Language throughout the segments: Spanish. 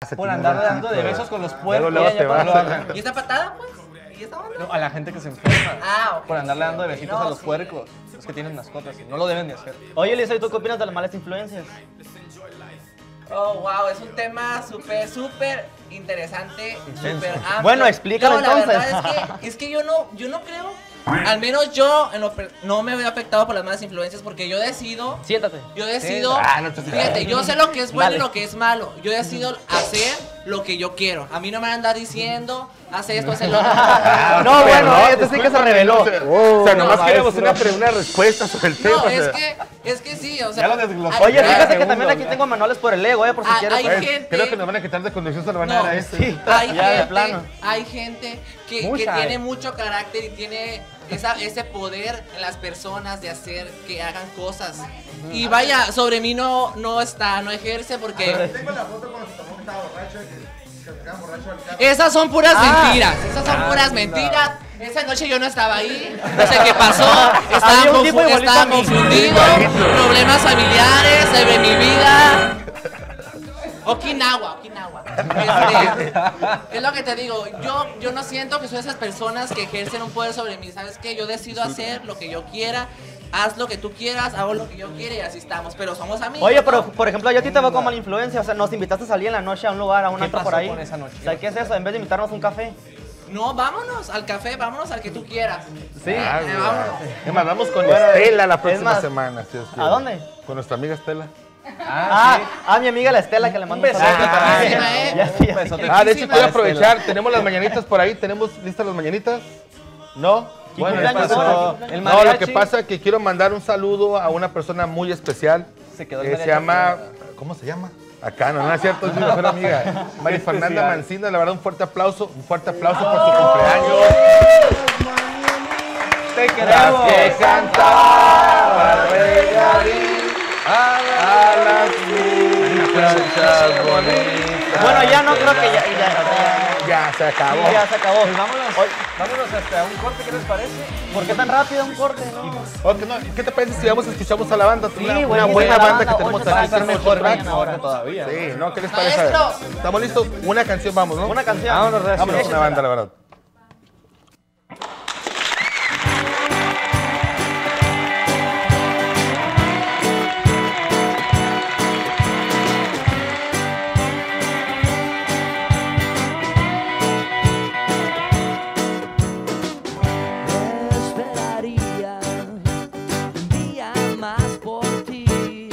por andarle dando de besos con los puercos. Luego te vas. ¿Y esta patada, pues? ¿Y esta onda? No, a la gente que se enferma. Ok. Por andarle dando de besitos No, a los sí. puercos. Los que tienen mascotas. No lo deben de hacer. Oye, Lisa, ¿y tú qué opinas de las malas influencias? Oh, wow, es un tema súper interesante, súper amplio. Bueno, explícalo La entonces. verdad es que yo no creo, al menos yo no me veo afectado por las malas influencias porque yo decido, Siéntate. fíjate, yo sé lo que es bueno Dale. y lo que es malo. Yo decido hacer lo que yo quiero. A mí no me van a andar diciendo, haz esto, haz lo otro. No, bueno, este sí que se reveló. O sea, nomás No, queremos maestro. una respuesta sobre el tema. No, o sea. es que sí, o sea. Ya lo desglosó. Oye, hay- fíjate que segundos, también aquí ¿no? tengo manuales por el ego, por si Hay quieres. gente- Creo que nos van a quitar de conducción, se lo van a No, dar a este. sí. Hay Ya, de gente, plano. hay gente que Mucha, tiene mucho carácter y tiene ese poder en las personas de hacer que hagan cosas. Y vaya, sobre mí no ejerce porque Tengo la foto cuando se tomó que estaba borracho y que se quedaba borracho al carro. esas son puras mentiras. Esas son puras mentiras. Esa noche yo no estaba ahí. No sé qué pasó. Había un tipo igualito a Estaba mí. confundido. Problemas familiares sobre mi vida. Okinawa. Es lo que te digo, yo no siento que soy esas personas que ejercen un poder sobre mí, ¿sabes qué? Yo decido hacer lo que yo quiera, haz lo que tú quieras, hago lo que yo quiera y así estamos, pero somos amigos. Oye, ¿no? pero por ejemplo, yo a ti te veo como mala influencia. O sea, nos invitaste a salir en la noche a un lugar, a un ¿Qué antro por pasó ahí. con esa noche? O sea, ¿qué es eso? En vez de invitarnos a un café. No, vámonos al café, vámonos al que tú quieras. Sí. Vámonos. Es más, vamos con Bueno, Estela la es próxima más, semana. si Dios ¿a quiere. dónde? Con nuestra amiga Estela. Mi amiga la Estela que le mando un besote saludo. para ella. Ya, sí, ya, Un besote. sí. De hecho, quiero Estela. aprovechar. Tenemos las mañanitas por ahí. ¿Tenemos listas las mañanitas? ¿No? Bueno, ya cumpleaños pasó. hoy. El No, lo mariachi que pasa es que quiero mandar un saludo a una persona muy especial. se quedó el Se mariachi. llama. ¿Cómo se llama? Acá, no es cierto, es mi mejor amiga. María Fernanda Especial. Mancina, la verdad, un fuerte aplauso por su cumpleaños. Te Las queremos. que cantaba regalín a las muchachas bonitas. Bueno, ya no creo que ya. Ya se acabó. Sí, ya se acabó. Pues vámonos hasta un corte, ¿qué les parece? ¿Por qué tan rápido un corte? No? Ok, no, ¿qué te parece si vamos escuchamos a la banda? Sí, Una buenísima buena la banda banda, que tenemos ocho aquí. tracks, Tenemos mejor ocho tracks. vayan ahora. Todavía. Sí, ¿no? ¿Qué les parece? A ver, Maestro. ¿estamos listos? Una canción vamos, ¿no? Una canción. Vámonos, recio. Vámonos, una banda, la verdad. Esperaría un día más por ti.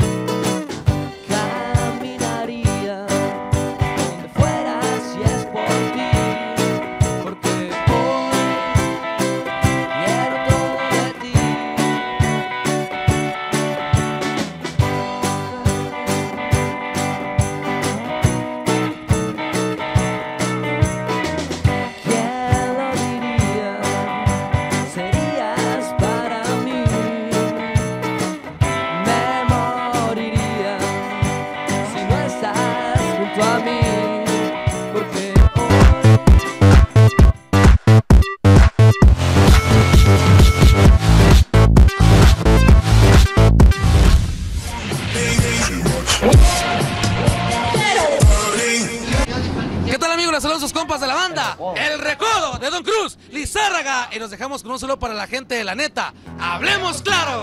Caminaría donde fuera si es por ti. Porque hoy quiero todo de ti. ¿Quién lo diría? Serías para mí. Me moriría si no estás junto a mí. Porque hoy ¿Qué tal, amigos? Les saludos sus compas de la banda. El Recodo de Don Cruz, Lizárraga. Y nos dejamos con un saludo para la gente de La Neta. ¡Hablemos claro!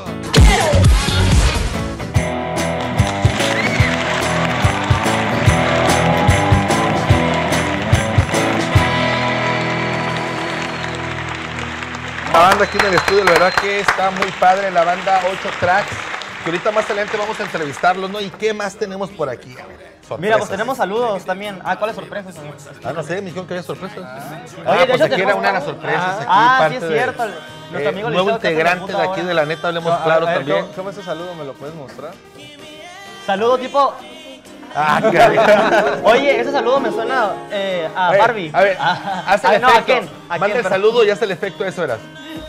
La banda aquí en el estudio, la verdad que está muy padre. La banda 8 tracks. Que ahorita más adelante vamos a entrevistarlos, ¿no? ¿Y qué más tenemos por aquí? A ver, Mira, pues sorpresas. tenemos saludos también. ¿Cuáles sorpresas? No sé, me dijeron que había sorpresas. Oye, de pues hecho aquí era tenemos- una de las sorpresas. Aquí, sí parte es de- cierto. Nuestro amigo nuevo Liceo que hace la integrante puta de aquí hora. de La Neta, hablemos claro también. ¿Cómo es ese saludo? ¿Me lo puedes mostrar? Saludo tipo. Caray. Oye, ese saludo me suena a Oye, Barbie. A ver, haz el no, ¿a efecto. quién? ¿A Manda quién? el saludo y haz el efecto, eso verás.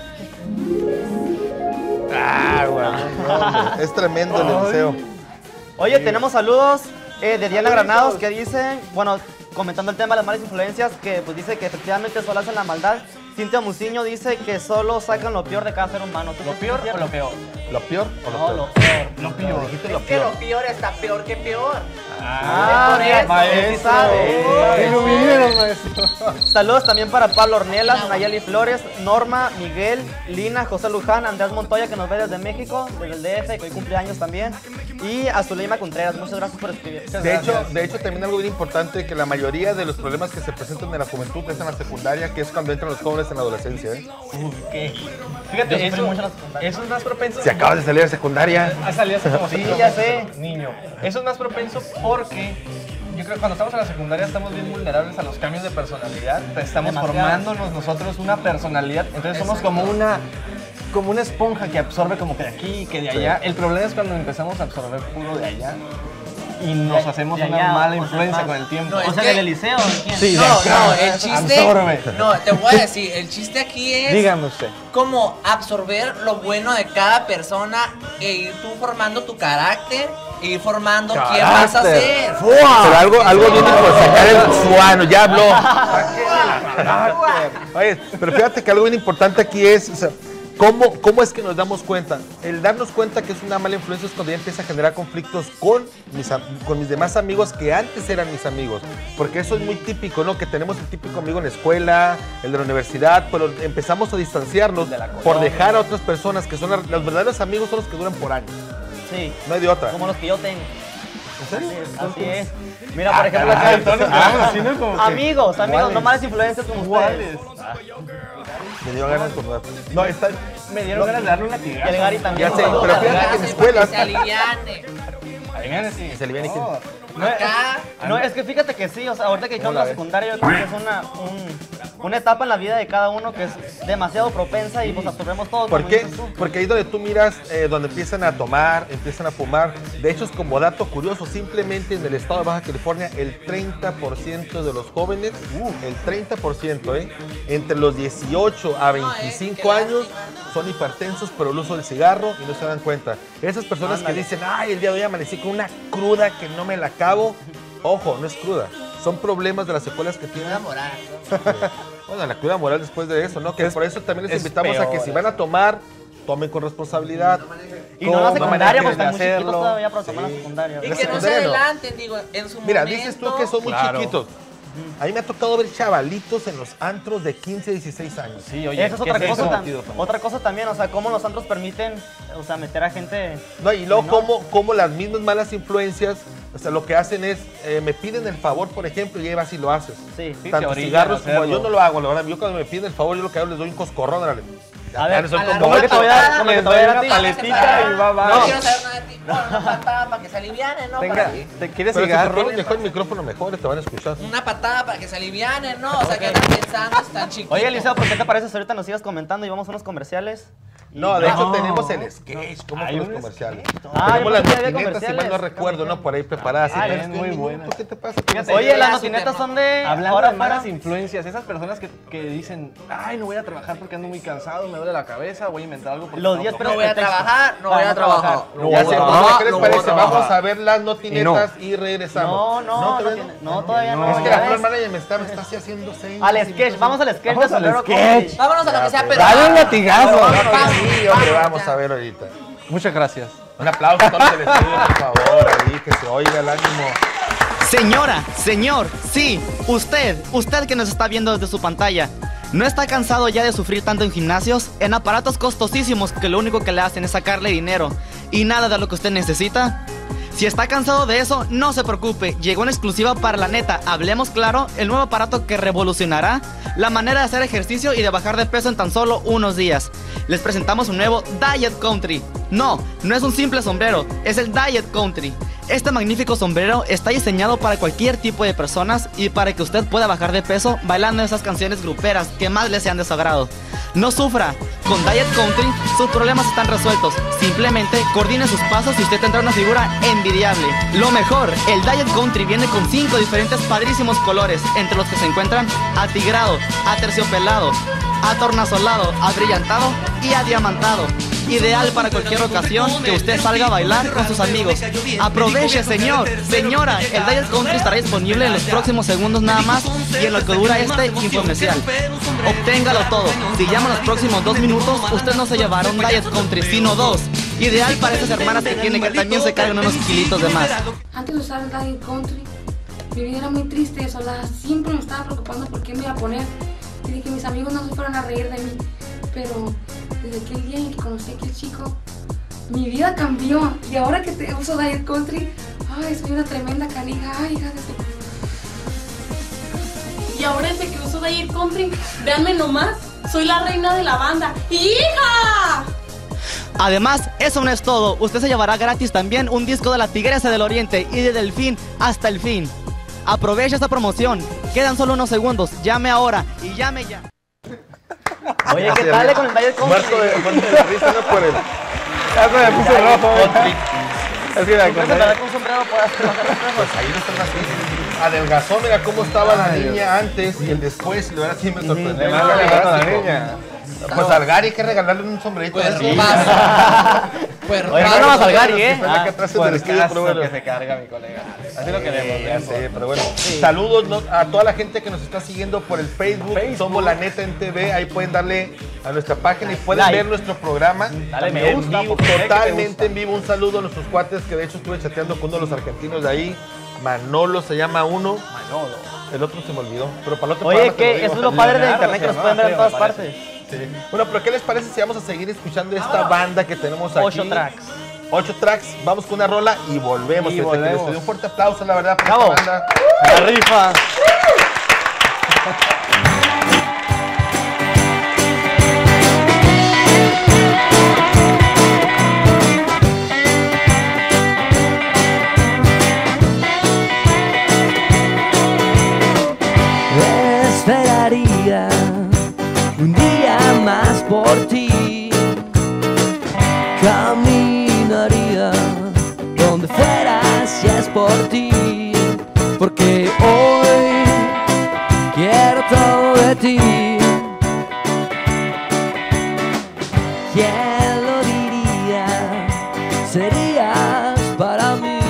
Bueno, es tremendo el Eliseo. Oye, tenemos saludos de Diana Granados que dice, bueno, comentando el tema de las malas influencias, que pues dice que efectivamente solo hacen la maldad Cintia Muciño dice que solo sacan lo peor de cada ser humano. ¿Tú ¿Lo crees que peor es cierto? o lo peor? ¿Lo peor o lo No, peor? lo peor. Lo peor. Dijiste lo Es que peor. lo peor está peor que peor. Ah, por mira, eso. maestro. Ilumínenos, maestro. Saludos también para Pablo Ornelas, Nayeli Flores, Norma, Miguel, Lina, José Luján, Andrés Montoya, que nos ve desde México, desde el DF, que hoy cumpleaños también, y a Zuleima Contreras. Muchas gracias por escribir. De hecho, también algo bien importante, que la mayoría de los problemas que se presentan en la juventud es en la secundaria, que es cuando entran los jóvenes en la adolescencia, ¿eh? ¿Qué? Fíjate, Yo sufrí mucho en la secundaria. eso es más propenso. Si acabas de salir de secundaria. Ha salido hace como Sí, 5 ya sé. Niño. Eso es más propenso porque yo creo que cuando estamos en la secundaria estamos bien vulnerables a los cambios de personalidad. Estamos Demasiado. formándonos nosotros una personalidad. Entonces somos como una esponja que absorbe como que de aquí y que de allá. El problema es cuando empezamos a absorber puro de allá y nos hacemos de una allá, mala o sea, influencia más. con el tiempo. No, O es sea, que- del Eliseo. ¿Quién? Sí, No, de acá. no, el chiste. Absorbe. No, te voy a decir, el chiste aquí es Dígame usted. como absorber lo bueno de cada persona e ir tú formando tu carácter e ir formando quién vas a ser. Pero algo bien por sacar el suano, ya habló. Oye, pero fíjate que algo bien importante aquí es, o sea, ¿cómo es que nos damos cuenta? El darnos cuenta que es una mala influencia es cuando ya empieza a generar conflictos con mis demás amigos que antes eran mis amigos. Porque eso es muy típico, ¿no? Que tenemos el típico amigo en la escuela, el de la universidad, pero empezamos a distanciarnos por dejar a otras personas que son los verdaderos amigos, son los que duran por años. Sí, No hay de otra. como los que yo tengo. ¿En serio? Así es. Mira, por ejemplo, acá. Amigos, no malas influencias como ustedes. Me dio ganas de estornudar. No, está... Me dieron ganas de darle una Y tigada. el Gary también. Ya sé, pero fíjate que en Para escuelas... que se aliviane. Sí. Se aliviane quién. No, Acá. no, es que fíjate que sí, o sea, ahorita que echamos la secundaria, yo creo que es una etapa en la vida de cada uno que es demasiado propensa y pues absorbemos todo. ¿Por como qué? dices tú. Porque ahí donde tú miras, donde empiezan a tomar, empiezan a fumar. De hecho, es como dato curioso, simplemente en el estado de Baja California, el 30% de los jóvenes, el 30%, entre los 18 a 25 años, son hipertensos por el uso del cigarro y no se dan cuenta. Esas personas que dicen, ay, el día de hoy amanecí con una cruda que no me la acabo. Ojo, no es cruda. Son problemas de las secuelas que tienen. Enamorar. Bueno, la cruda moral después de eso, ¿no? Que por eso también les es invitamos a que peor. si van a tomar, tomen con responsabilidad. Y no la secundaria, porque están muy hacerlo. chiquitos todavía para tomar la secundaria. Y La que no se secundaria no. adelanten, digo, en su Mira, momento. dices tú que son muy Claro. chiquitos. A mí me ha tocado ver chavalitos en los antros de 15, 16 años. Sí, oye, Esa es ¿qué otra cosa, eso? otra cosa también, o sea, cómo los antros permiten, o sea, meter a gente. No, y luego cómo las mismas malas influencias, o sea, lo que hacen es, me piden el favor, por ejemplo, y ahí vas y lo haces. Sí. Sí, Tanto te orillan cigarros a como hacerlo. yo no lo hago, la verdad. Yo cuando me piden el favor, yo lo que hago les doy un coscorrón, órale. A ver, Ya, son a la como- ¿cómo que te voy a dar? ¿Cómo que te voy a dar a ti? una paletita y va, va. No quiero saber nada de ti. No, una patada para que se alivianen, ¿no? Tenga, Para que- ¿te quieres Pero si cigarro? te pones mejor el micrófono, mejor te van a escuchar. Una patada para que se alivianen, ¿no? O sea, que andan pensando, están chiquitos. Oye, Eliseo, ¿por qué te parece si ahorita nos sigas comentando y vamos a unos comerciales? No, de hecho No. tenemos el sketch, como Hay que los un comerciales. Ah, Tenemos yo las pensé que había matinetas, si mal no comerciales. recuerdo, ¿no? Por ahí preparadas. Ah, Y es tú, muy minuto, buena. ¿Qué te pasa? Fíjate, Oye, ya las su notinetas tema. son de. Hablando ahora de malas fuera. influencias, esas personas que dicen, ay, no voy a trabajar porque ando muy cansado, me duele la cabeza, voy a inventar algo. porque Los no 10 puedo". No voy a trabajar, no voy a trabajar. No Ya voy sé, a pues, trabajar, ¿qué les no voy a parece? trabajar. Vamos a ver las notinetas y regresamos. No, no, todavía no. Es que ya la ves. flor manager me está así haciendo señas. Al y sketch, entonces- vamos al sketch Vamos de al Sombrero sketch. Comedy. Vámonos a lo que sea, pero. Dale un latigazo. Sí, hombre, vamos a ver ahorita. Muchas gracias. Un aplauso a todos los del estudio, por favor, ahí, que se oiga el ánimo. Señora, señor, sí, usted que nos está viendo desde su pantalla, ¿no está cansado ya de sufrir tanto en gimnasios, en aparatos costosísimos que lo único que le hacen es sacarle dinero y nada de lo que usted necesita? Si está cansado de eso, no se preocupe, llegó en exclusiva para La Neta, Hablemos Claro, el nuevo aparato que revolucionará la manera de hacer ejercicio y de bajar de peso en tan solo unos días. Les presentamos un nuevo Diet Country. No es un simple sombrero, es el Diet Country. Este magnífico sombrero está diseñado para cualquier tipo de personas y para que usted pueda bajar de peso bailando esas canciones gruperas que más le sean de su agrado. No sufra, con Diet Country sus problemas están resueltos. Simplemente coordine sus pasos y usted tendrá una figura envidiable. Lo mejor, el Diet Country viene con 5 diferentes padrísimos colores, entre los que se encuentran atigrado, aterciopelado, atornasolado, abrillantado y adiamantado. ideal para cualquier ocasión que usted salga a bailar con sus amigos. Aproveche, señor, señora, el Diet Country estará disponible en los próximos segundos nada más y en lo que dura este infomercial. Obténgalo todo. Si llama en los próximos 2 minutos, usted no se llevará un Diet Country, sino 2. Ideal para esas hermanas que tienen que también se cargan unos kilitos de más. Antes de usar el Diet Country, mi vida era muy triste, sola. Siempre me estaba preocupando por qué me iba a poner y de que mis amigos no se fueran a reír de mí. Pero desde aquel día en que conocí a aquel chico, mi vida cambió. Y ahora que te uso Diet Country, ay, soy una tremenda canija. Ay, hija de su... Y ahora desde que uso Diet Country, véanme nomás, soy la reina de la banda. ¡Hija! Además, eso no es todo. Usted se llevará gratis también un disco de la Tigresa del Oriente y de Delfín hasta el fin. Aproveche esta promoción. Quedan solo unos segundos. Llame ahora y llame ya. Oye, ¿qué tal con el Diet Country? Muerto de risa, no por el... Ya se me puso rojo. Es que me acordé. Con un sombrero puede hacer los reflejos. Pues ahí lo están haciendo. Adelgazó, mira cómo estaba la niña antes y el después. La verdad sí me sorprendió. Le van regalando a la niña. Pues al Gary hay que regalarle un sombrerito. Pues así. pasa. Pues Oye, no vas al Gary, Que fue la que atrás del estudio, pero bueno. que se carga mi colega. Así lo queremos. Ya sé, pero bueno. Saludos a toda la gente que nos está siguiendo por el Facebook. Somos La Neta en TV. Ahí pueden darle a nuestra página y pueden Like. ver nuestro programa. Dale me en gusta, vivo, porque sé que te totalmente gusta. en vivo. Un saludo a nuestros cuates que de hecho estuve chateando con uno de los argentinos de ahí. Manolo se llama uno. Manolo. El otro se me olvidó. Pero para el otro Oye, programa te que digo. eso es lo padre de Leonardo internet, que se nos pueden ver en llamaba, todas creo, me partes. Sí. Bueno, pero ¿qué les parece si vamos a seguir escuchando esta banda que tenemos aquí? 8 tracks. 8 tracks. Vamos con una rola y volvemos. Y Fíjate que les volvemos. doy un fuerte aplauso, la verdad, para Bravo. esta banda. La rifa. Esperaría un día más por ti. Caminaría donde fueras si es por ti. Porque hoy quiero todo de ti. ¿Quién lo diría? Serías para mí.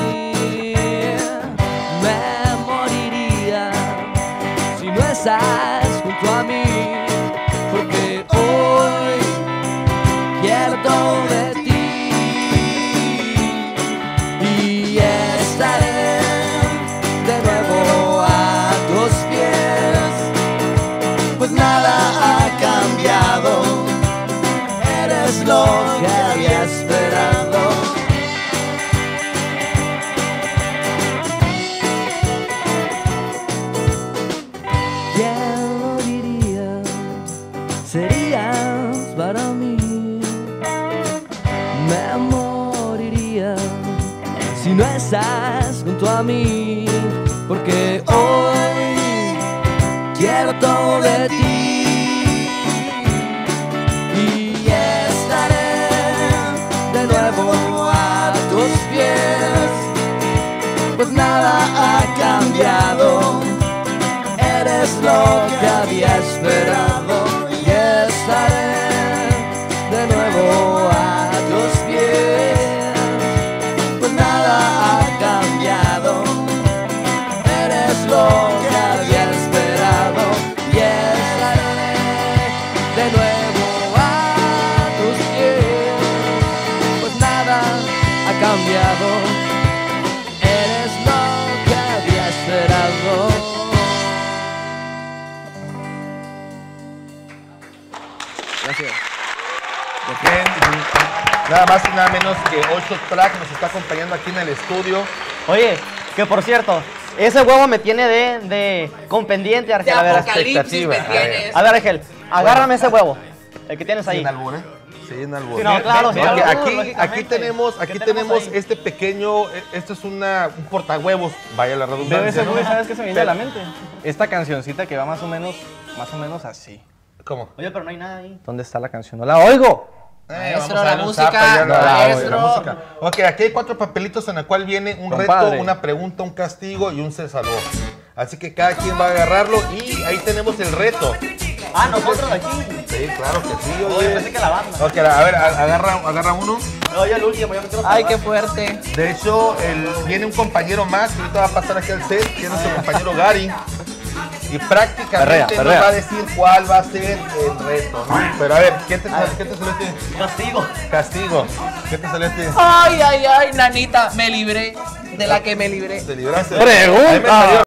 Me moriría si no estás junto a mí, porque hoy quiero todo de ti y estaré de nuevo a tus pies, pues nada ha cambiado, eres lo que había esperado. ¿Quién lo diría? Serías para mí. Me moriría si no estás junto a mí, porque hoy quiero todo de ti y estaré de nuevo a tus pies, pues nada ha cambiado, eres lo que había esperado y estaré de nuevo a tus pies, pues nada ha cambiado, eres lo que había esperado y estaré de nuevo a tus pies, pues nada ha cambiado, eres lo que había esperado. Bien. Nada más y nada menos que 8 tracks nos está acompañando aquí en el estudio. Oye, que por cierto, ese huevo me tiene de con pendiente, De Argel. A ver, apocalipsis me tienes. a ver, Argel, agárrame ese huevo, el que tienes ahí. Sin albur, ¿eh? Sin albur. Sí, no, claro, Porque sin albur, aquí lógicamente. tenemos ¿Qué tenemos ahí? este pequeño, esto es un portahuevos, vaya la redundancia. Debe ser, ¿no? güey, ¿sabes qué se me viene a la mente? Esta cancioncita que va más o menos así. ¿Cómo? Oye, pero no hay nada ahí. ¿Dónde está la canción? ¡No la oigo! Maestro, vamos a la darle un música, zapa ya, maestro. la música. Ok, aquí hay 4 papelitos en el cual viene un Compadre. reto, una pregunta, un castigo y un se salvó. Así que cada quien va a agarrarlo y ahí tenemos el reto. Ah, nosotros aquí. Sí, Sí, claro que sí, Oye, oye. pensé que la banda. Ok, a ver, agarra uno. No, ya el último, yo me quiero Ay, salvar. qué fuerte. De hecho, viene un compañero más que ahorita va a pasar aquí al set, que es nuestro compañero Gary. Y prácticamente nos va a decir cuál va a ser el reto, ¿no? Pero a ver, ¿qué te salió este? Castigo. Castigo. ¿Qué te salió este? Ay, ay, ay, nanita, me libré de la que me libré. ¿Te libraste? Pregunta. A mí me salió